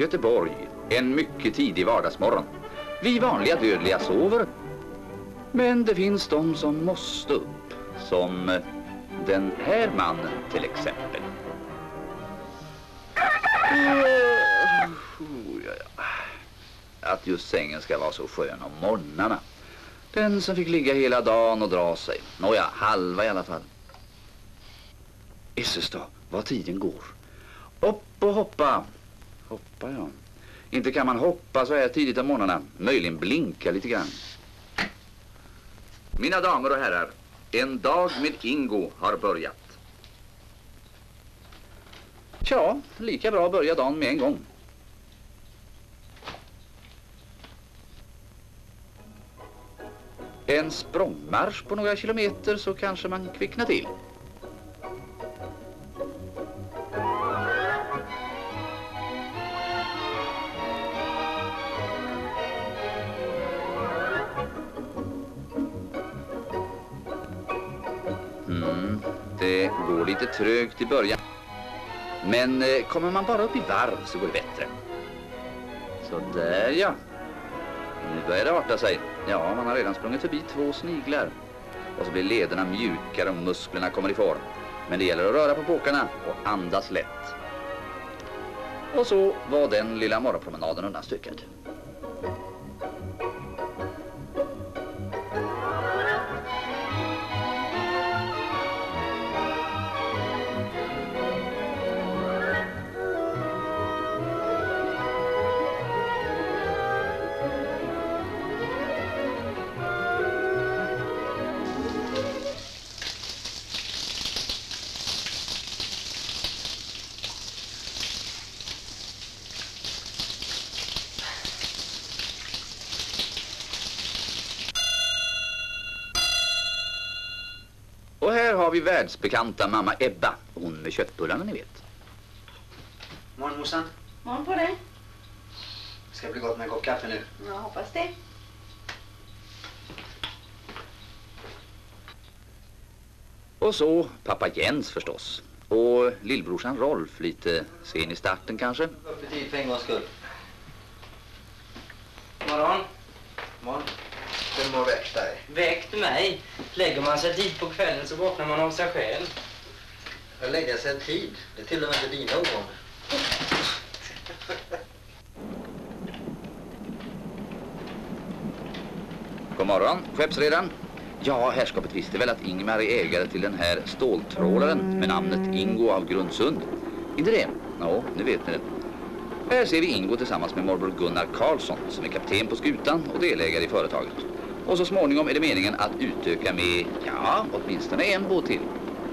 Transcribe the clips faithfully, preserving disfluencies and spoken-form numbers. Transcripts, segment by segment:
Göteborg, en mycket tidig vardagsmorgon. Vi vanliga dödliga sover. Men det finns de som måste upp. Som den här mannen till exempel. Att just sängen ska vara så skön om morgnarna. Den som fick ligga hela dagen och dra sig. Nåja, halva i alla fall. Isses då, vad tiden går. Upp och hoppa. Hoppa, ja. Inte kan man hoppa så här tidigt om morgnarna. Möjligen blinka lite grann. Mina damer och herrar, en dag med Ingo har börjat. Tja, lika bra att börja dagen med en gång. En språngmarsch på några kilometer så kanske man kvicknar till. Mm, det går lite trögt i början. Men eh, kommer man bara upp i varv så går det bättre. Så där ja. Nu börjar det arta sig. Ja, man har redan sprungit förbi två sniglar. Och så blir lederna mjukare och musklerna kommer i form. Men det gäller att röra på påkarna och andas lätt. Och så var den lilla morgonpromenaden undanstökad. Och här har vi världsbekanta mamma Ebba, hon med köttbullarna ni vet. Morgon morsan. Morgon på dig. Ska bli gott med en kopp kaffe nu. Jag hoppas det. Och så pappa Jens förstås. Och lillbrorsan Rolf, lite sen i starten kanske. Upp i tid för en gångs skull. Morgon. Morgon. Vem har väckt dig? Väckt mig? Lägger man sig tid på kvällen så vaknar man av sig själv. Jag lägger sig tid. Det är till och med inte dina ovanor. God morgon, skeppsredaren. Ja, herrskapet visste väl att Ingmar är ägare till den här ståltrålaren med namnet Ingo av Grundsund. Inte det? Ja, nu vet ni det. Här ser vi Ingo tillsammans med morbror Gunnar Karlsson som är kapten på skutan och delägare i företaget. Och så småningom är det meningen att utöka med, ja, åtminstone en båt till.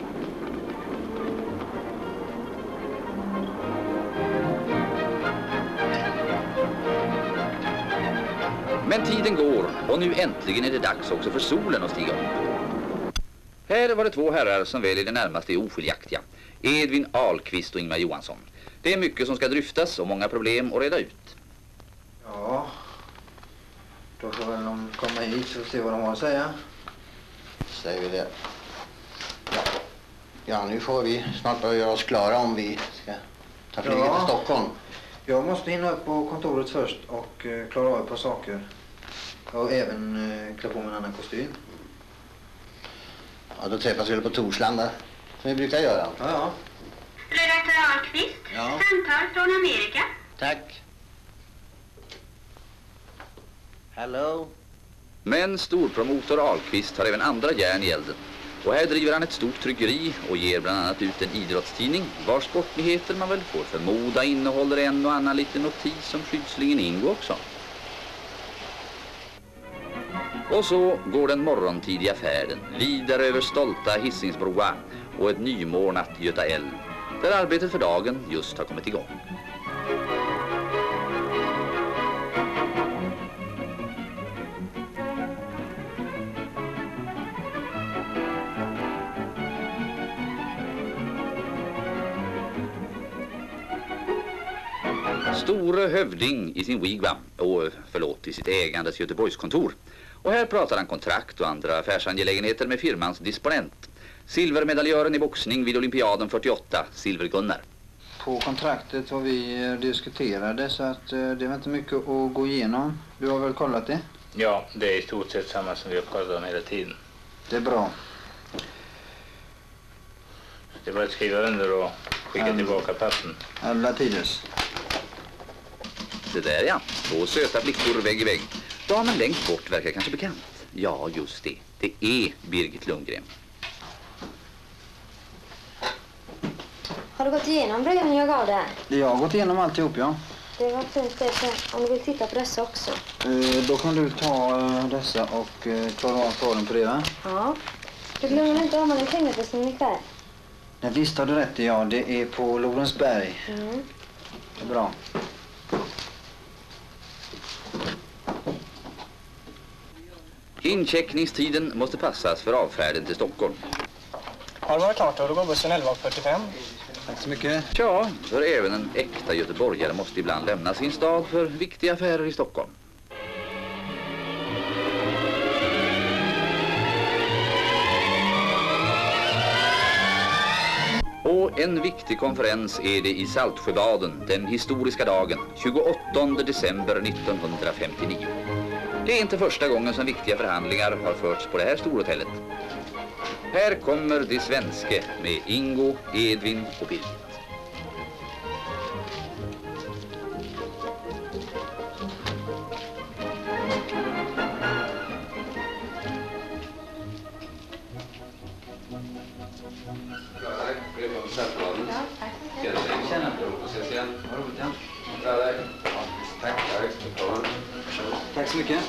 Men tiden går och nu äntligen är det dags också för solen att stiga upp. Här var det två herrar som väl i det närmaste är oskiljaktiga. Edvin Ahlqvist och Ingmar Johansson. Det är mycket som ska dryftas och många problem att reda ut. Ja, då får väl de komma hit för att se vad de har att säga. Säger vi det. Ja, ja nu får vi snart börja göra oss klara om vi ska ta flyget Ja. till Stockholm. Jag måste hinna upp på kontoret först och eh, klara av ett par saker. Och även eh, klä på mig en annan kostym. Ja, då träffas vi på Torslanda, som vi brukar göra. Ja, ja. Redaktör Ahlqvist, Ja. samtal från Amerika. Tack. Hello. Men storpromotor Ahlqvist har även andra järn i elden. Och här driver han ett stort tryckeri och ger bland annat ut en idrottstidning vars sportnyheter man väl får förmoda innehåller en och annan liten notis om skyddslingen Ingo också. Och så går den morgontidiga färden vidare över stolta Hisingsbroa och ett nymornat Göta älv där arbetet för dagen just har kommit igång. Store hövding i sin wigwam, och förlåt, i sitt ägandes Göteborgskontor. Och här pratar han kontrakt och andra affärsangelägenheter med firmans disponent. Silvermedaljören i boxning vid olympiaden fyrtioåtta, Silver Gunnar. på kontraktet vad vi eh, diskuterade, så att eh, det var inte mycket att gå igenom. Du har väl kollat det? Ja, det är i stort sett samma som vi har kollat om hela tiden. Det är bra. Det är bara att skriva under och skicka Mm. tillbaka pappen. Alla tiders. Det där ja, två söta blickor vägg i vägg. Damen längst bort verkar kanske bekant. Ja, just det. Det är Birgit Lundgren. Har du gått igenom breven jag gav där? Jag har gått igenom alltihop, ja. Det var fint det, så om du vill titta på dessa också. Eh, då kan du ta eh, dessa och eh, klara av svaren på det, va? Ja. Du glömmer inte om man en pengar för sin själv. Nej, visst har du rätt i, ja. Det är på Lorensberg. Mm. Det är bra. Incheckningstiden måste passas för avfärden till Stockholm. Har det varit klart då? Då går bussen elva fyrtiofem. Tack så mycket. Ja, för även en äkta göteborgare måste ibland lämna sin stad för viktiga affärer i Stockholm. Och en viktig konferens är det i Saltsjöbaden den historiska dagen, tjugoåttonde december nittonhundrafemtionio. Det är inte första gången som viktiga förhandlingar har förts på det här storhotellet. Här kommer de svenske med Ingo, Edvin och Birgit. Tack så mycket.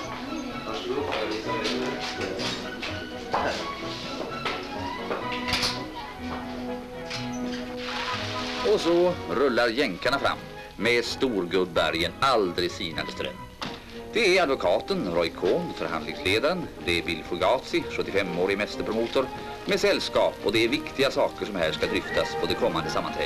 Och så rullar jänkarna fram med storgubbar i en aldrig sinande ström. Det är advokaten Roy Cohn, förhandlingsledaren. Det är Bill Fugazi, sjuttiofemårig mästerpromotor, med sällskap, och det är viktiga saker som här ska dryftas på det kommande sammanträdet.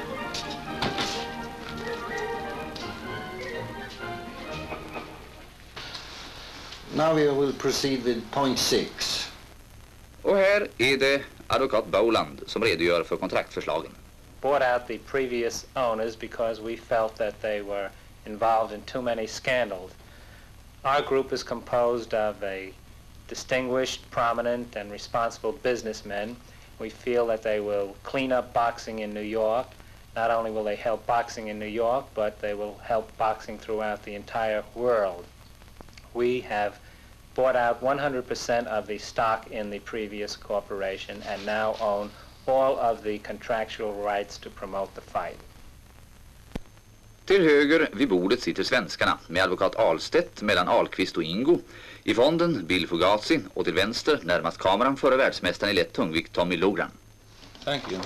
Now we will proceed with point six. Och här är det advokat Bowland som redogör för kontraktförslagen. Bought out the previous owners because we felt that they were involved in too many scandals. Our group is composed of a distinguished, prominent, and responsible businessmen. We feel that they will clean up boxing in New York. Not only will they help boxing in New York, but they will help boxing throughout the entire world. We have bought out one hundred percent of the stock in the previous corporation and now own all of the contractual rights to promote the fight. Till höger vid bordet sitter svenskarna med advokat Ahlstedt mellan Ahlqvist och Ingo. I fonden Bill Fugazi, och till vänster närmast kameran före världsmästaren i lätt tungvikt Tommy Logran. Thank you.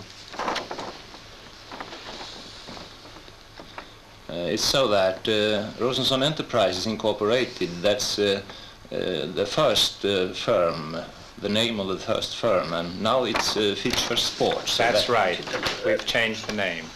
Uh, it's so that uh, Rosenson Enterprises Incorporated, that's uh, uh, the first uh, firm, the name of the first firm, and now it's uh, Fischer Sports. So That's that right. We've changed the name.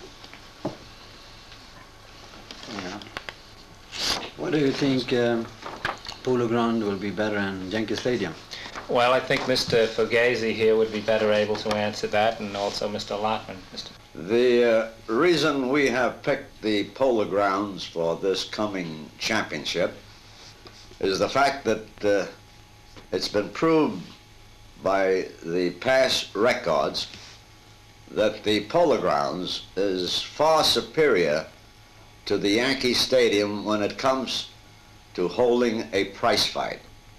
Yeah. What do you think um, Polo Ground will be better than Yankee Stadium? Well, I think Mister Fugazi here would be better able to answer that, and also Mister Lockman. Mister The uh, reason we have picked the Polo Grounds for this coming championship is the fact that uh, it's been proved by the past records that the Polo Grounds is far superior to the Yankee Stadium when it comes to holding a prize fight.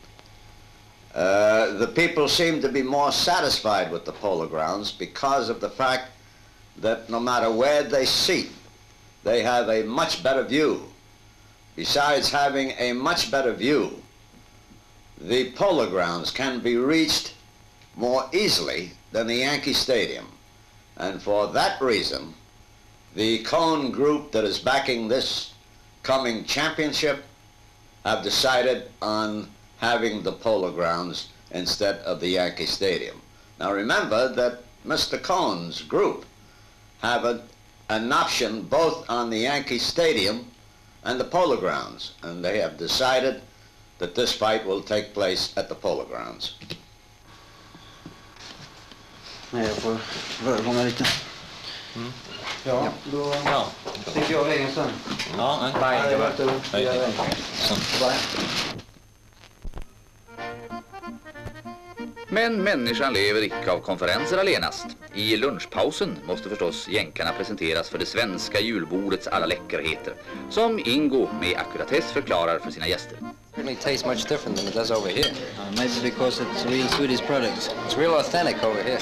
Uh, the people seem to be more satisfied with the Polo Grounds because of the fact that no matter where they seat, they have a much better view. Besides having a much better view, the Polo Grounds can be reached more easily than the Yankee Stadium. And for that reason, the Cohn group that is backing this coming championship have decided on having the Polo Grounds instead of the Yankee Stadium. Now remember that Mister Cohn's group have a, an option both on the Yankee Stadium and the Polo Grounds, and they have decided that this fight will take place at the Polo Grounds. Nej, jag får föregånga lite. Mm. Ja, då Ja. sticker jag vägen sen. Ja, nej. Nej, det var inte lugnt. Nej. Jag är vägen. Så. Bye. Men människan lever icke av konferenser allenast. I lunchpausen måste förstås jänkarna presenteras för det svenska julbordets alla läckerheter, som Ingo med ackuratess förklarar för sina gäster. Certainly tastes much different than it does over here. Uh, maybe because it's real Swedish products. It's real authentic over here.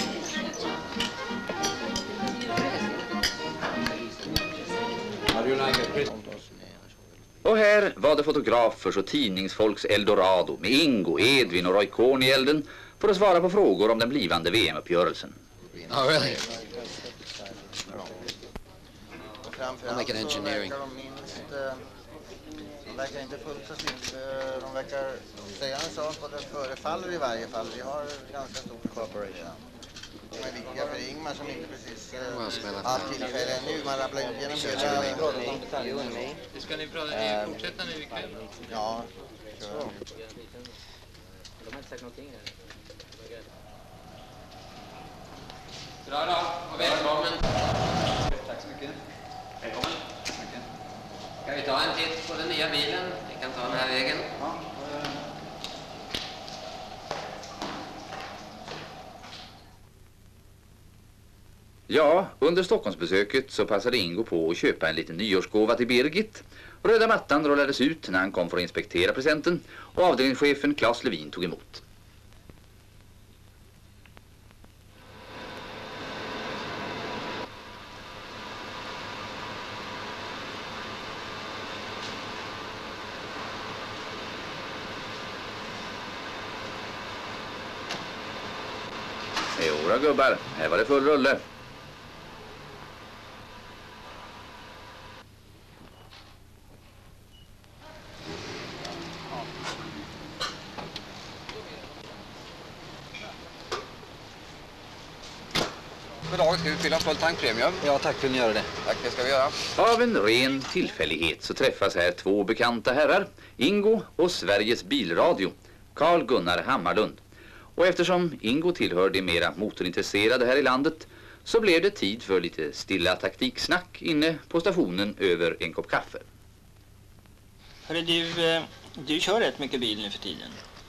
How do you like it, Chris? Och här var det fotografers och tidningsfolks eldorado med Ingo, Edvin och Roy Korn i elden för att svara på frågor om den blivande V M-uppgörelsen. Oh, really? Framförallt like an engineering. så verkar de minst, eh, de verkar inte fullt så snyggt. Eh, De verkar säga en sak och det förefaller i varje fall. Vi har ganska stor cooperation. De är viktiga för Ingmar som inte precis eh, haft tillfälle ännu. Man rabblar inte genom hela... Ska ni prata, fortsätta nu ikväll? Ja, kör. De har inte sagt någonting här. Bra då, och välkommen. Tack så mycket. Välkommen. Ska vi ta en titt på den nya bilen? Vi kan ta den här vägen. Ja. Ja, under Stockholmsbesöket så passade Ingo på att köpa en liten nyårsgåva till Birgit. Röda mattan rullades ut när han kom för att inspektera presenten och avdelningschefen Claes Levin tog emot. Jodå gubbar, här var det full rulle. Goddag, ska vi fylla full tank premium? Ja, tack, vill ni göra det? Tack, det ska vi göra. Av en ren tillfällighet så träffas här två bekanta herrar, Ingo och Sveriges bilradio, Carl Gunnar Hammarlund. Och eftersom Ingo tillhör de mera motorintresserade här i landet så blev det tid för lite stilla taktiksnack inne på stationen över en kopp kaffe. Hörru du, eh, du kör rätt mycket bil nu för tiden.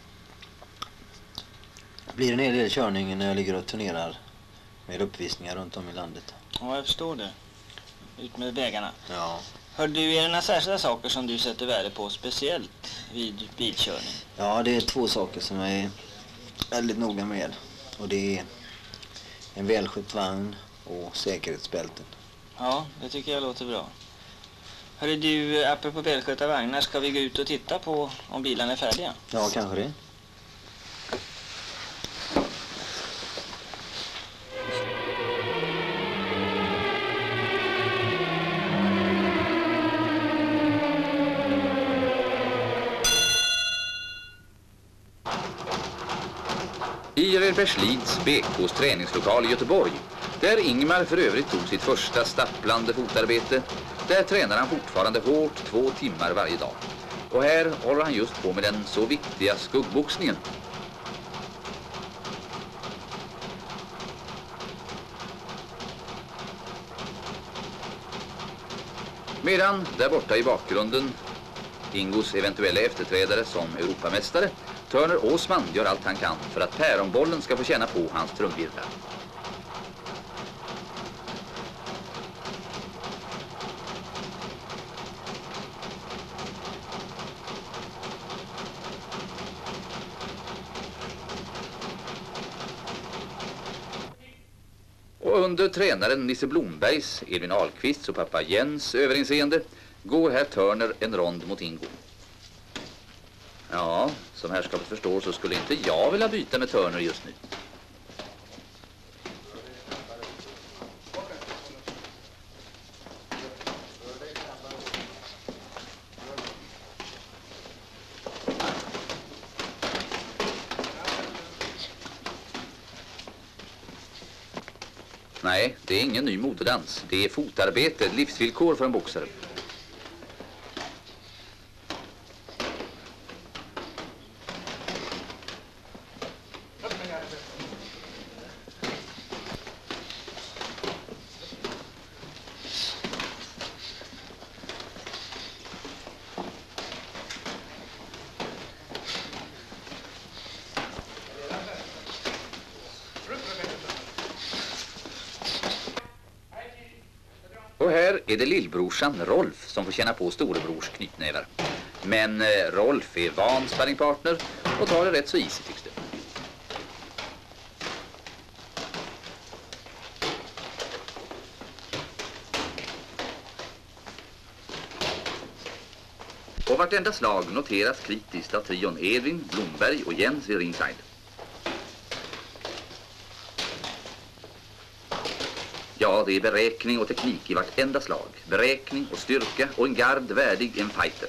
Det blir en hel del körning när jag ligger och turnerar med uppvisningar runt om i landet. Ja, jag förstår det. Ut med vägarna. Ja. Hör du, är det några särskilda saker som du sätter värde på speciellt vid bilkörning? Ja, det är två saker som jag är väldigt noga med. Och det är en välskött vagn och säkerhetsbälten. Ja, det tycker jag låter bra. Hörru du, apropå välskötta vagnar, ska vi gå ut och titta på om bilarna är färdiga? Ja, kanske det. I Redbergslids B K:s träningslokal i Göteborg, där Ingmar för övrigt tog sitt första stapplande fotarbete, där tränar han fortfarande hårt två timmar varje dag. Och här håller han just på med den så viktiga skuggboxningen. Medan där borta i bakgrunden Ingos eventuella efterträdare som Europamästare, Turner Åsman, gör allt han kan för att päronbollen ska få känna på hans trumvirvlar. Och under tränaren Nisse Blombergs, Edvin Ahlqvists och pappa Jens överinseende går här Turner en rond mot Ingo. Ja, som herrskapet förstår så skulle inte jag vilja byta med Turner just nu. Nej, det är ingen ny motordans. Det är fotarbete, livsvillkor för en boxare. Och här är det lillbrorsan Rolf som får känna på storebrors knytnävar. Men eh, Rolf är van sparringpartner och tar det rätt så easy, tycks det. Och vartenda slag noteras kritiskt av trion Edvin, Blomberg och Jens vid ringside. Ja, det är beräkning och teknik i vartenda slag. Beräkning och styrka och en gard värdig en fighter.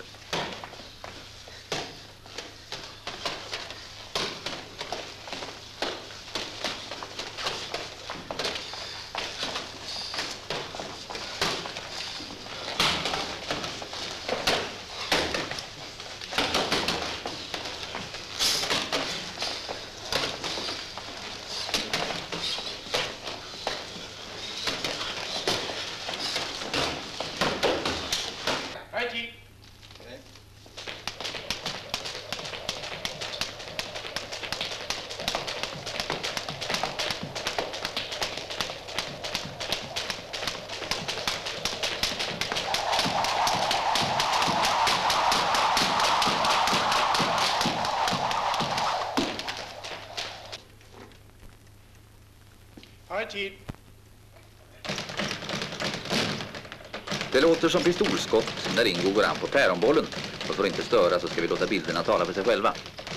Det låter som pistolskott när Ingo går an på päronbollen. Och för att inte störa så ska vi låta bilderna tala för sig själva.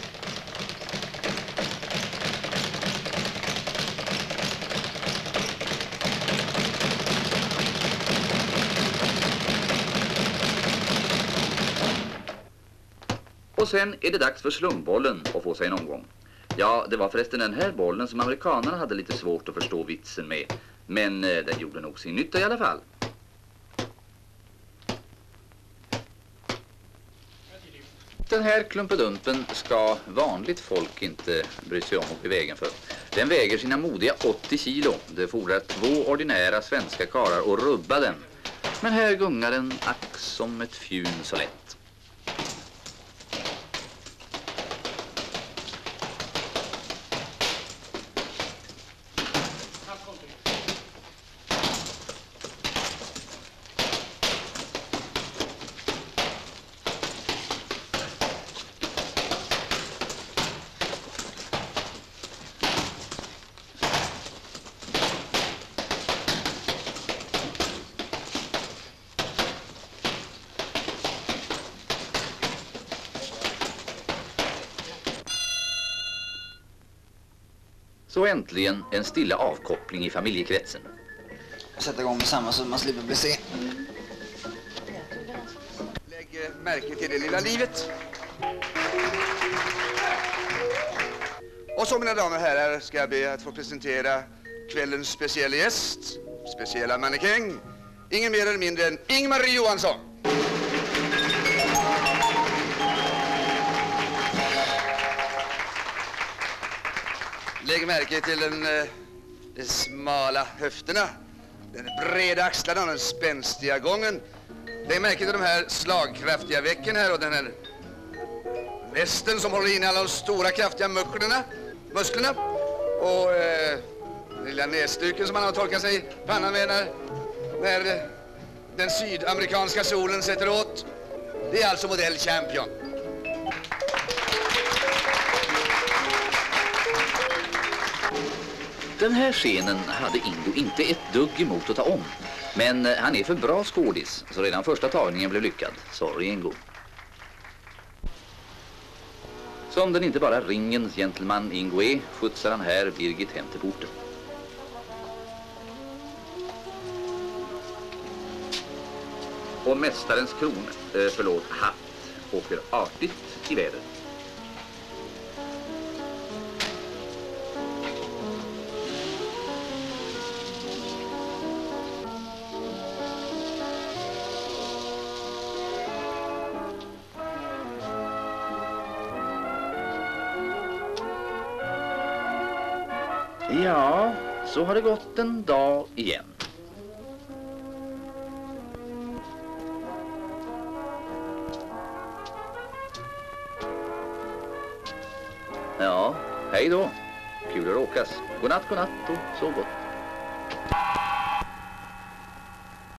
Och sen är det dags för slumbollen att få sig en omgång. Ja, det var förresten den här bollen som amerikanerna hade lite svårt att förstå vitsen med. Men eh, den gjorde nog sin nytta i alla fall. Den här klumpedumpen ska vanligt folk inte bry sig om och i vägen för. Den väger sina modiga åttio kilo. Det fordrar två ordinära svenska karar att rubba den. Men här gungar den ack som ett fjun så lätt. Så äntligen en stilla avkoppling i familjekretsen. Sätta igång med samma så man slipper bli sen. Lägg märke till det lilla livet. Och så, mina damer och herrar, ska jag be att få presentera kvällens speciella gäst, speciella mannekäng. Ingen mer eller mindre än Ingmar Johansson. Lägg märke till den, de smala höfterna, den breda axlarna och den spänstiga gången. Lägg märke till de här slagkraftiga vecken här och den här västen som håller in alla de stora kraftiga musklerna, musklerna. Och eh, den lilla näsduken som man har torkat sig pannan med när, när den sydamerikanska solen sätter åt. Det är alltså modell Champion. Den här scenen hade Ingo inte ett dugg emot att ta om. Men han är för bra skådis, så redan första tagningen blev lyckad. Sorry, Ingo. Som den inte bara ringens gentleman Ingo är, skjutsar han här Birgit hem till porten. Och mästarens kron, eh, förlåt, hatt, åker artigt i väder. Ja, så har det gått en dag igen. Ja, hej då. Kul att råkas. Godnatt, godnatt och så gott.